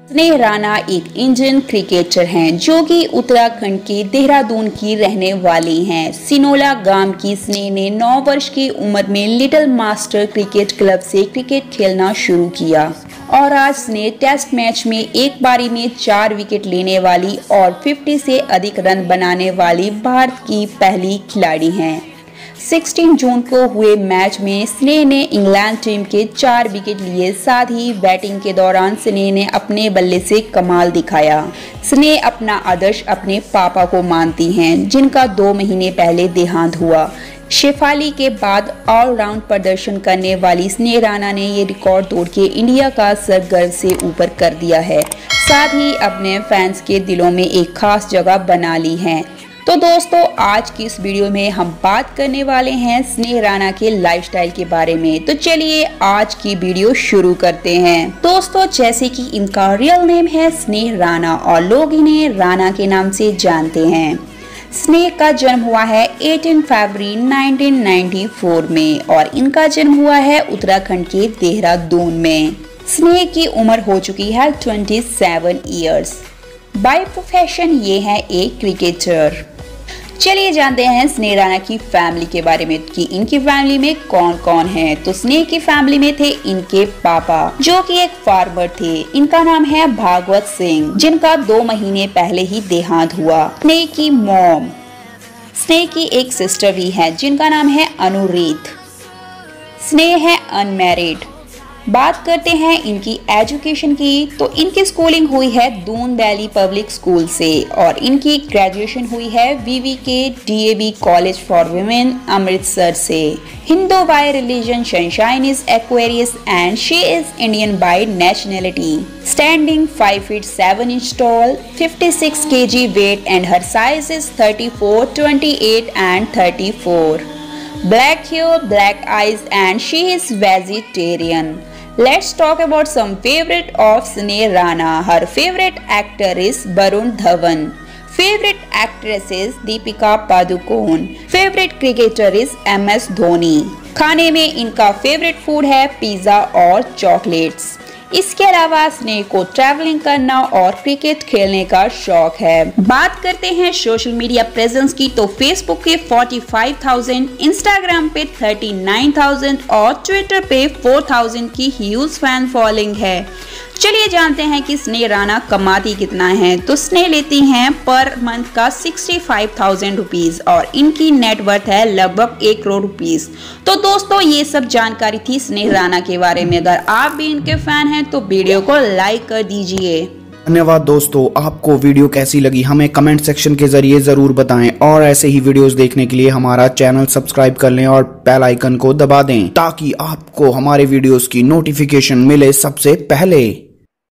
स्नेह राणा एक Indian cricketer हैं जो कि उत्तराखंड के देहरादून की रहने वाली हैं। सिनोला गांव की स्नेह ने 9 वर्ष की उम्र में लिटिल मास्टर क्रिकेट क्लब से क्रिकेट खेलना शुरू किया और आज स्नेह टेस्ट मैच में एक बारी में 4 विकेट लेने वाली और 50 से अधिक रन बनाने वाली भारत की पहली खिलाड़ी हैं। 16 जून को हुए मैच में स्नेह ने इंग्लैंड टीम के 4 विकेट लिए। साथ ही बैटिंग के दौरान स्नेह ने अपने बल्ले से कमाल दिखाया। स्नेह अपना आदर्श अपने पापा को मानती हैं जिनका 2 महीने पहले देहांत हुआ। शेफाली के बाद ऑलराउंड प्रदर्शन करने वाली स्नेह राणा ने ये रिकॉर्ड तोड़ के इंडिया का सर गर्व से ऊपर कर दिया है। साथ ही अपने फैंस के दिलों में एक खास जगह बना ली है। तो दोस्तों, आज की इस वीडियो में हम बात करने वाले हैं स्नेह राणा के लाइफस्टाइल के बारे में। तो चलिए आज की वीडियो शुरू करते हैं। दोस्तों, जैसे कि इनका रियल नेम है स्नेह राणा और लोग इन्हें राणा के नाम से जानते हैं। स्नेह का जन्म हुआ है 18 फरवरी 1994 में और इनका जन्म हुआ है उत्तराखंड के देहरादून में। स्नेह की उम्र हो चुकी है 27 ईयर्स। बाय प्रोफेशन ये है एक क्रिकेटर। चलिए जानते हैं स्नेह राणा की फैमिली के बारे में कि इनकी फैमिली में कौन कौन है। तो स्नेह की फैमिली में थे इनके पापा जो कि एक फार्मर थे। इनका नाम है भागवत सिंह जिनका 2 महीने पहले ही देहांत हुआ। स्नेह की मॉम, स्नेह की एक सिस्टर भी है जिनका नाम है अनुरीत। स्नेह है अनमैरिड। बात करते हैं इनकी एजुकेशन की, तो इनकी स्कूलिंग हुई है दून वैली पब्लिक स्कूल से और इनकी ग्रेजुएशन हुई है VVK DAV college for women Amritsar से। Hindu by religion, sunshine is Aquarius and she is Indian by nationality. Standing 5 feet 7 inches tall, 56 kg weight and her size is 34, 28 and 34. Black hair, black eyes and she is vegetarian. Let's talk about some favorite of Sneh Rana. Her favorite actor is Varun Dhawan. Favorite actress is Deepika Padukone. Favorite cricketer is MS Dhoni. खाने में इनका favourite food है pizza और chocolates. इसके अलावा स्नेह को travelling करना और क्रिकेट खेलने का शौक है। बात करते हैं सोशल मीडिया प्रेजेंस की, तो फेसबुक पे 45,000, इंस्टाग्राम पे 39,000 और ट्विटर पे 4,000 की ह्यूज फैन फॉलोइंग है। चलिए जानते हैं कि स्नेह राणा कमाती कितना है। तो स्नेह लेती हैं पर मंथ का 65,000 रुपीज और इनकी नेटवर्थ है लगभग 1 करोड़ रुपीज। तो दोस्तों, ये सब जानकारी थी स्नेह राणा के बारे में। अगर आप भी इनके फैन हैं तो वीडियो को लाइक कर दीजिए। धन्यवाद दोस्तों। आपको वीडियो कैसी लगी हमें कमेंट सेक्शन के जरिए जरूर बताएं और ऐसे ही वीडियोस देखने के लिए हमारा चैनल सब्सक्राइब कर लें और बेल आइकन को दबा दें ताकि आपको हमारे वीडियोस की नोटिफिकेशन मिले सबसे पहले।